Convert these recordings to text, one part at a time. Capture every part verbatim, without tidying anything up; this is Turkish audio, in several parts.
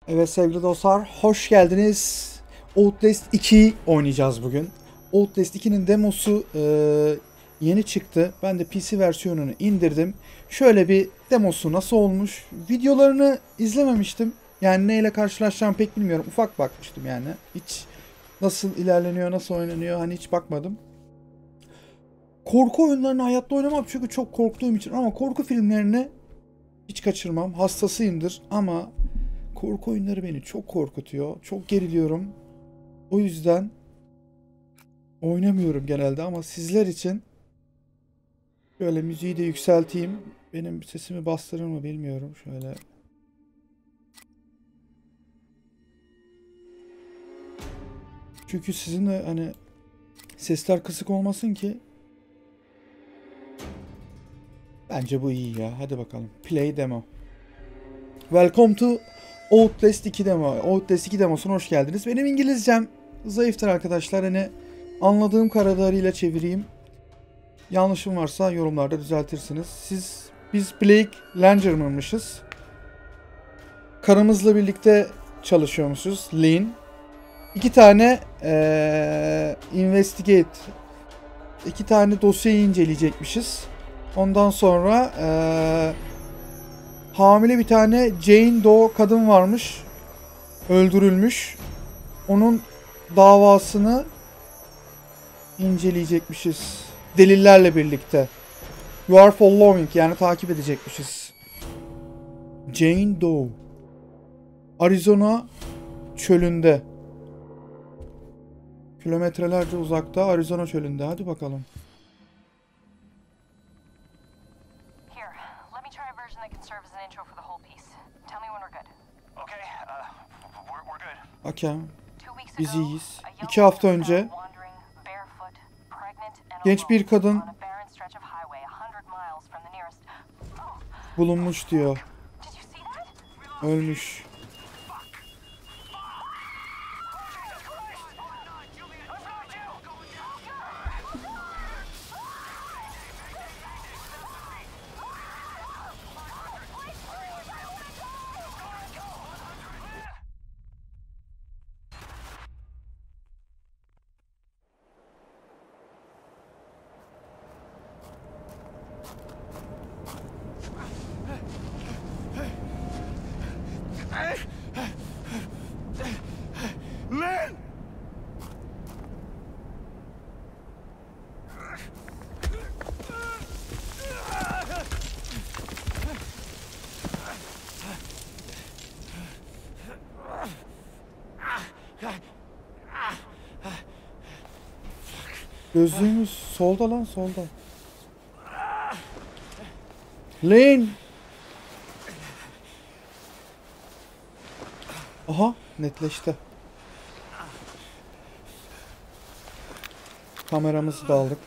Evet sevgili dostlar, hoş geldiniz. Outlast iki oynayacağız bugün. Outlast ikinin demosu e, yeni çıktı. Ben de P C versiyonunu indirdim. Şöyle bir demosu nasıl olmuş? Videolarını izlememiştim. Yani neyle karşılaşacağım pek bilmiyorum. Ufak bakmıştım yani. Hiç nasıl ilerleniyor, nasıl oynanıyor hani hiç bakmadım. Korku oyunlarını hayatta oynamam çünkü çok korktuğum için, ama korku filmlerini hiç kaçırmam. Hastasıyımdır ama korku oyunları beni çok korkutuyor. Çok geriliyorum. O yüzden oynamıyorum genelde, ama sizler için şöyle müziği de yükselteyim. Benim sesimi bastırır mı bilmiyorum. Şöyle. Çünkü sizin de hani sesler kısık olmasın ki. Bence bu iyi ya. Hadi bakalım. Play demo. Welcome to Outlast iki demo. Outlast iki demosuna hoş geldiniz. Benim İngilizcem zayıftır arkadaşlar. Hani anladığım kadarıyla çevireyim. Yanlışım varsa yorumlarda düzeltirsiniz. Siz, biz Blake Langerman'mışız. Karımızla birlikte çalışıyormuşuz. Lynn. İki tane ee, investigate, iki tane dosyayı inceleyecekmişiz. Ondan sonra ee, hamile bir tane Jane Doe kadın varmış. Öldürülmüş. Onun davasını inceleyecekmişiz. Delillerle birlikte. You are following, yani takip edecekmişiz. Jane Doe. Arizona çölünde. Kilometrelerce uzakta Arizona çölünde. Hadi bakalım. Okay. Biz iyiyiz. İki hafta önce genç bir kadın bulunmuş diyor. Ölmüş. Lynn! Gözlüğümüz solda lan, solda. Lane. Aha, netleşti. Kameramızı da aldık.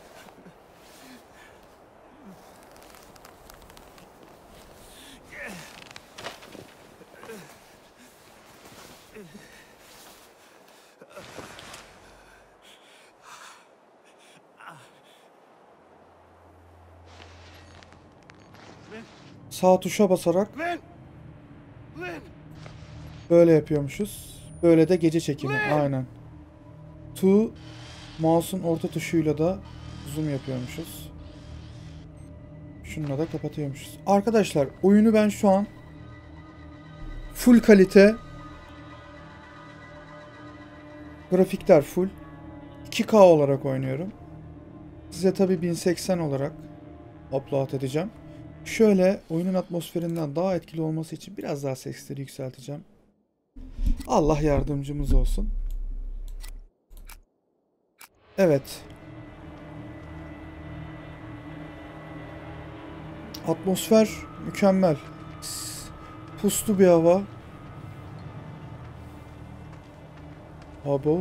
Sağ tuşa basarak böyle yapıyormuşuz. Böyle de gece çekimi. Aynen. To mouse'un orta tuşuyla da zoom yapıyormuşuz. Şununla da kapatıyormuşuz. Arkadaşlar, oyunu ben şu an full kalite, grafikler full iki K olarak oynuyorum. Size tabi bin seksen olarak upload edeceğim. Şöyle oyunun atmosferinden daha etkili olması için biraz daha sesleri yükselteceğim. Allah yardımcımız olsun. Evet. Atmosfer mükemmel. Puslu bir hava. Abo.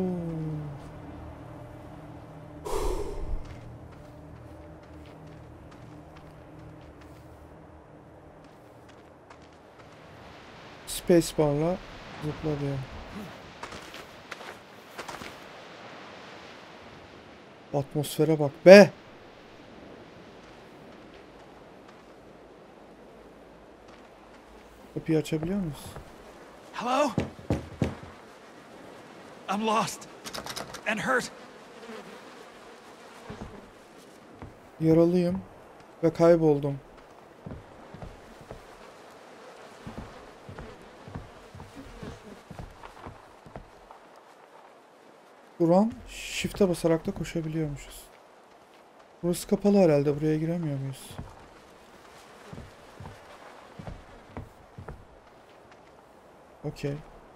Spacebar'la zıpla diyor. Atmosfere bak be. Kapıyı açabiliyor muyuz? Hello? I'm lost and hurt. Yaralıyım ve kayboldum. Buran shift'e basarak da koşabiliyormuşuz. Burası kapalı herhalde. Buraya giremiyor muyuz? Okey.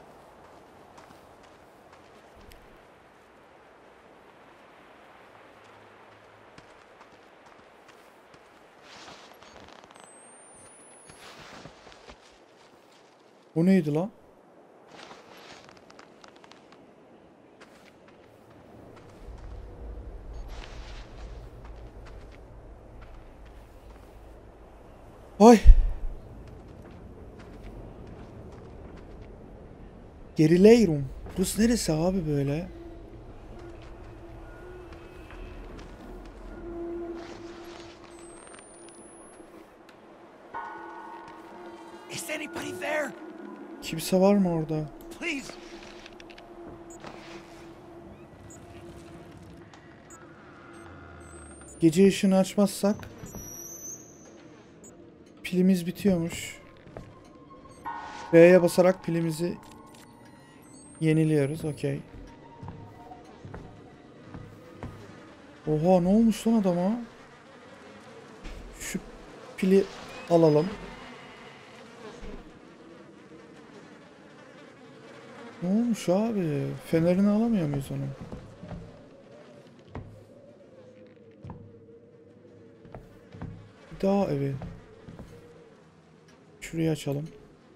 Bu neydi lan? Ay. Gerileyrum. Burası neresi abi böyle? Is anybody there? Kimse var mı orada? Please. Gece ışığını açmazsak pilimiz bitiyormuş. B'ye basarak pilimizi yeniliyoruz. Okey. Oha, ne olmuş lan adama? Şu pili alalım. Ne olmuş abi? Fenerini alamıyor muyuz onun? Bir daha evi. Şurayı açalım.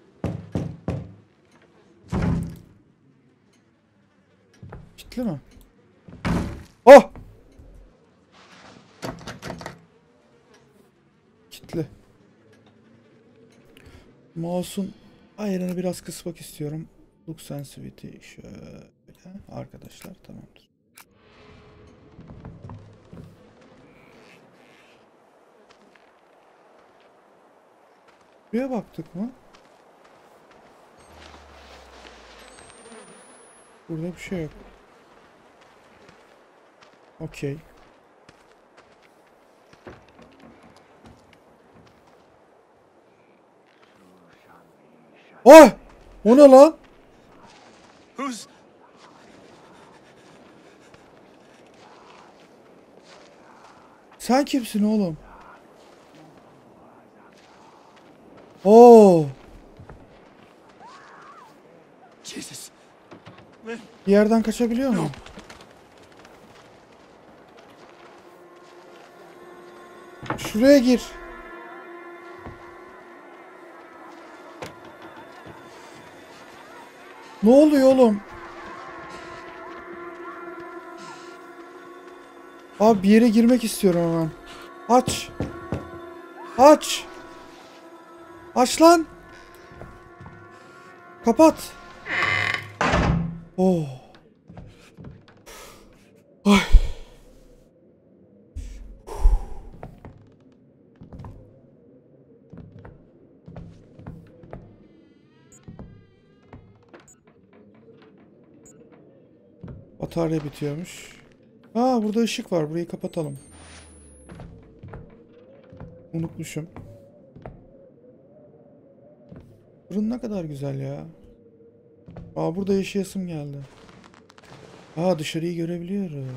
Kilitli mi? Oh! Kilitli. Mouse'un ayarını biraz kısmak istiyorum. Look sensitivity şöyle arkadaşlar, tamamdır. Buraya baktık mı? Burada bir şey yok. Okey. Oh! O ne lan? Who's... Sen kimsin oğlum? Oo! Jesus. Lynn. Bir yerden kaçabiliyor mu? Şuraya gir. Ne oluyor oğlum? Abi bir yere girmek istiyorum hemen. Aç. Aç. Aç lan. Kapat. Oh. Ay. Batarya bitiyormuş. Aa, burada ışık var. Burayı kapatalım. Unutmuşum. Burun ne kadar güzel ya. Aa, burada yaşayasım geldi. Aa, dışarıyı görebiliyoruz.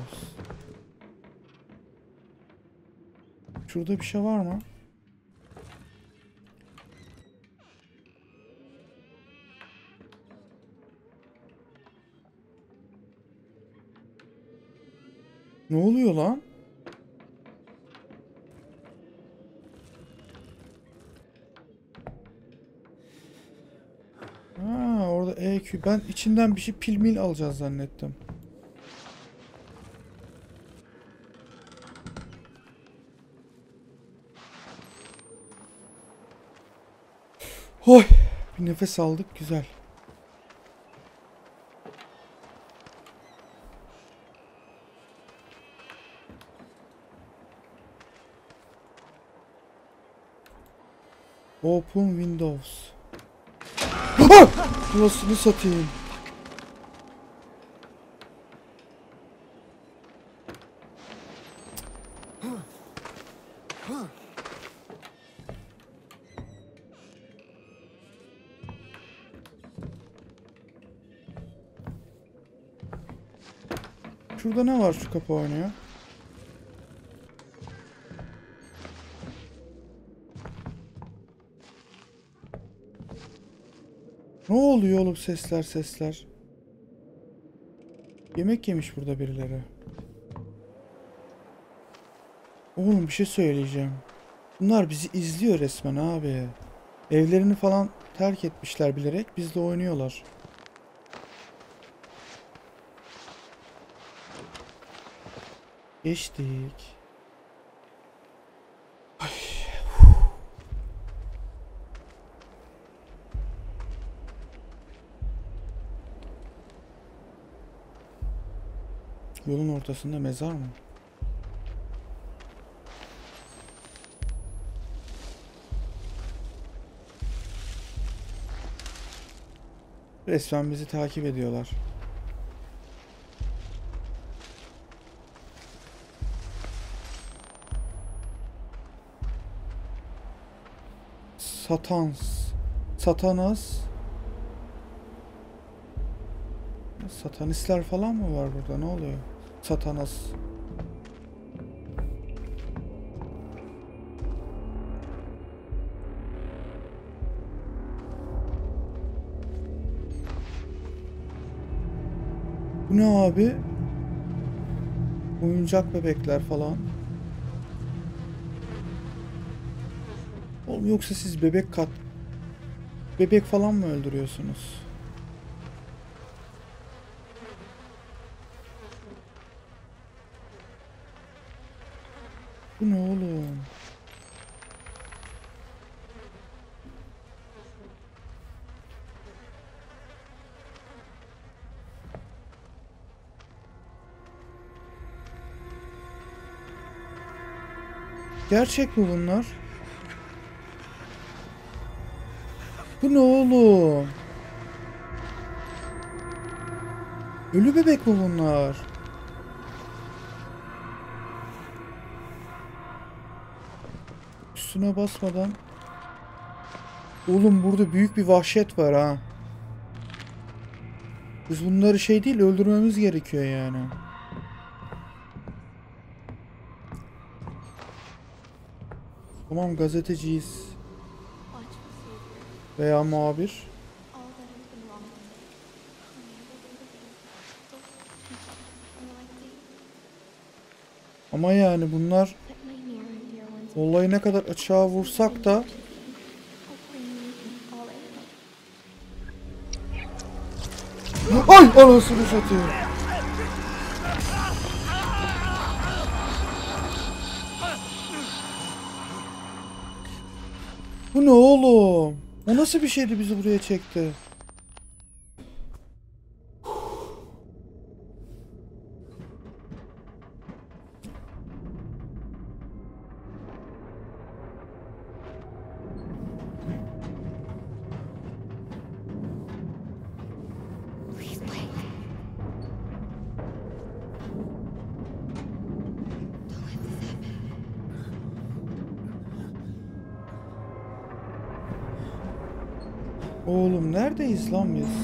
Şurada bir şey var mı? Ne oluyor lan? Ha, orada E Q. Ben içinden bir şey, pil mil alacağız zannettim. Hoy! Bir nefes aldık, güzel. Open Windows. Ah! Nasıl satayım? Şurada ne var şu kapı oynuyor? Ne oluyor oğlum, sesler sesler? Yemek yemiş burada birileri. Oğlum bir şey söyleyeceğim. Bunlar bizi izliyor resmen abi. Evlerini falan terk etmişler bilerek bizle oynuyorlar. Geçtik. Ay. Yolun ortasında mezar mı? Resmen bizi takip ediyorlar. Satans. Satanas. Satanistler falan mı var burada? Ne oluyor? Satanas. Bu ne abi? Oyuncak bebekler falan. Oğlum yoksa siz bebek kat... Bebek falan mı öldürüyorsunuz? Bu ne oğlum? Gerçek mi bunlar? Bu ne oğlum? Ölü bebek mi bunlar? Üstüne basmadan. Oğlum burada büyük bir vahşet var ha. Biz bunları şey değil, öldürmemiz gerekiyor yani. Tamam, gazeteciyiz. Veya muhabir. Ama yani bunlar olayı ne kadar açığa vursak da ay anasını satayım. Bu ne oğlum? O nasıl bir şeydi bizi buraya çekti? Oğlum neredeyiz lan biz?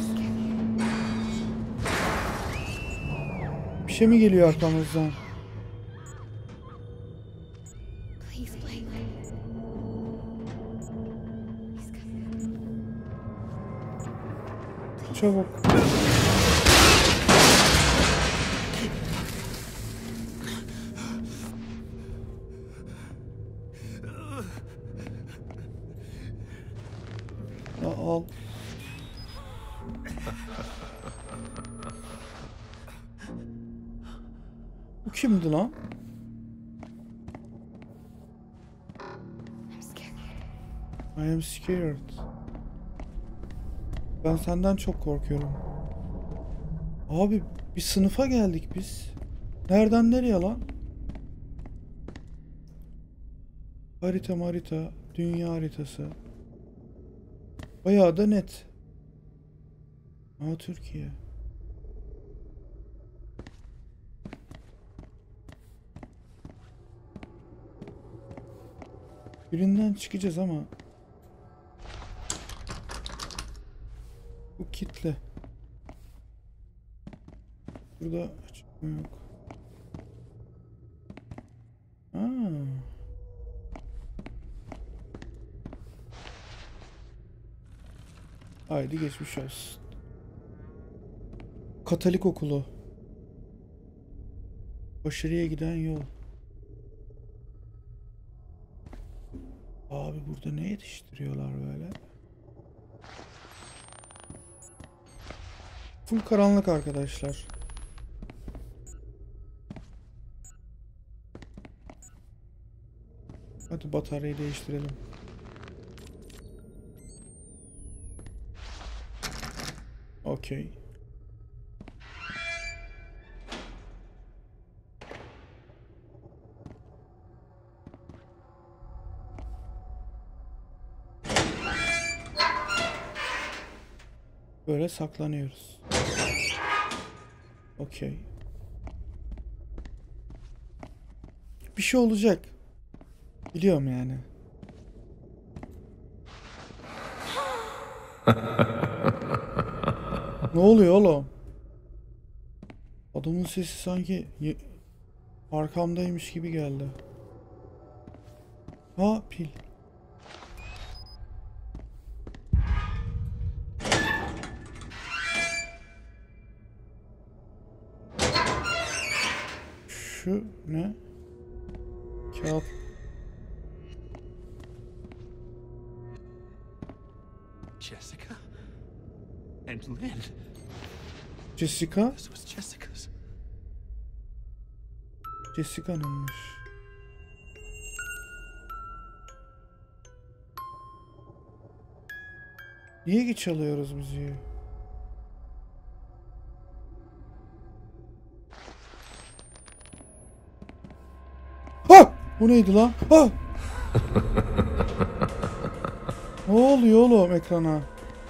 Bir şey mi geliyor arkamızdan? Çabuk. Ya al. Bu kimdi lan? I am scared. Ben senden çok korkuyorum. Abi bir sınıfa geldik biz. Nereden nereye lan? Harita harita. Dünya haritası. Bayağı da net. Aa, Türkiye. Birinden çıkacağız ama bu kitle. Burada açıklama yok. Aa. Haydi geçmiş olsun. Katolik okulu. Başarıya giden yol. Abi burada ne yetiştiriyorlar böyle? Full karanlık arkadaşlar. Hadi bataryayı değiştirelim. Okey. Böyle saklanıyoruz. Okey. Bir şey olacak. Biliyorum yani. Ne oluyor oğlum? Adamın sesi sanki arkamdaymış gibi geldi. Ha, pil. Şu ne? Kağıt. Jessica and Lynn. Jessica? This was Jessica's. Jessica'nınmış. Niye geç çalıyoruz müziği? Ha! Bu neydi lan? Ha! Ne oluyor oğlum ekrana?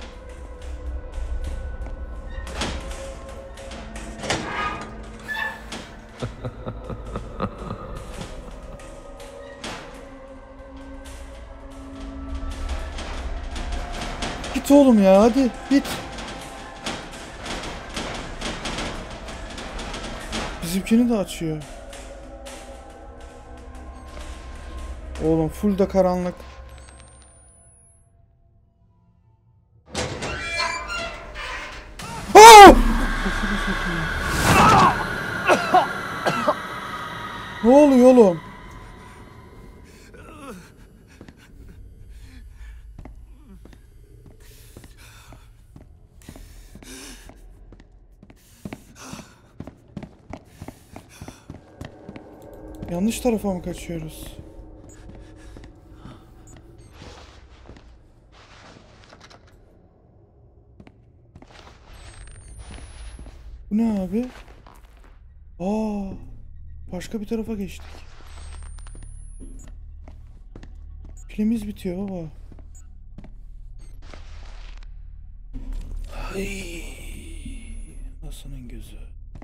Git oğlum ya, hadi git. Bizimkini de açıyor. Oğlum full de karanlık. Aa! Ne oluyor oğlum? Yanlış tarafa mı kaçıyoruz? Bu ne abi? Aa, başka bir tarafa geçtik. Pilimiz bitiyor baba. Ay, nasılın gözü?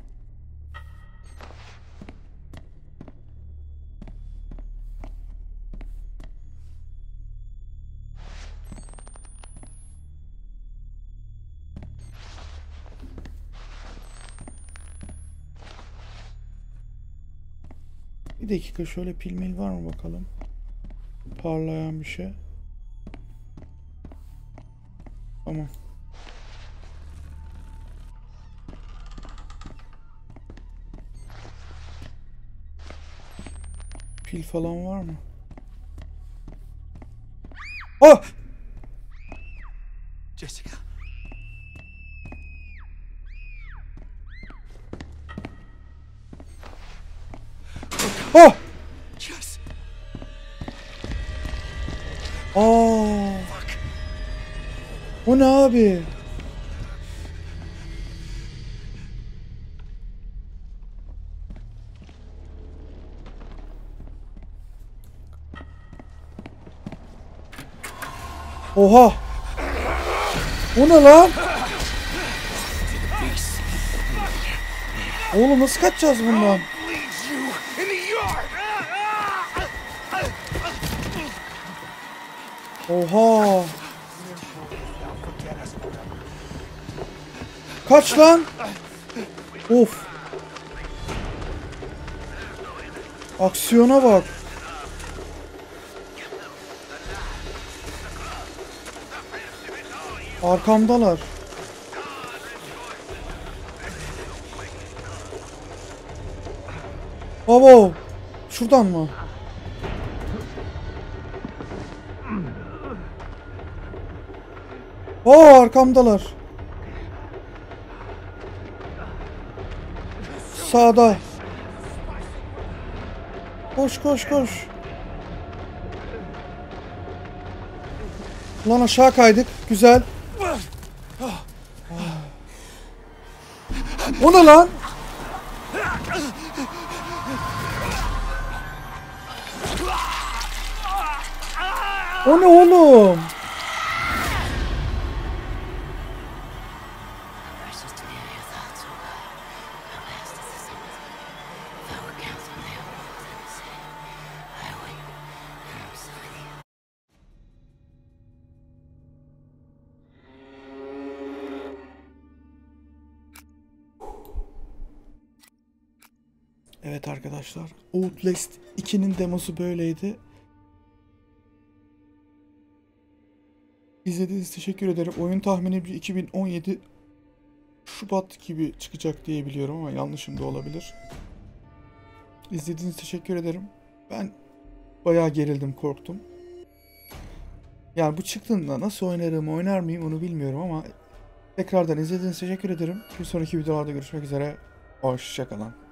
Bir dakika, şöyle pil mil var mı bakalım? Parlayan bir şey. Tamam. Pil falan var mı? Ah! Jessica. Ah! Yes. Aa! Fuck. O ne abi? Oha! O ne lan? Oğlum nasıl kaçacağız bundan? Leads you in the yard. Oha. Kaç lan? Of. Aksiyona bak. Arkamdalar. Baba. Şuradan mı? Aa, arkamdalar. Sağda. Koş koş koş. Lan aşağı kaydık. Güzel. O ne lan? O ne oğlum? Evet arkadaşlar, Outlast ikinin demosu böyleydi. İzlediğiniz için teşekkür ederim. Oyun tahmini iki bin on yedi Şubat gibi çıkacak diye biliyorum ama yanlışım da olabilir. İzlediğiniz için teşekkür ederim. Ben bayağı gerildim, korktum. Yani bu çıktığında nasıl oynarım, oynar mıyım onu bilmiyorum ama tekrardan izlediğiniz için teşekkür ederim. Bir sonraki videolarda görüşmek üzere. Hoşça kalın.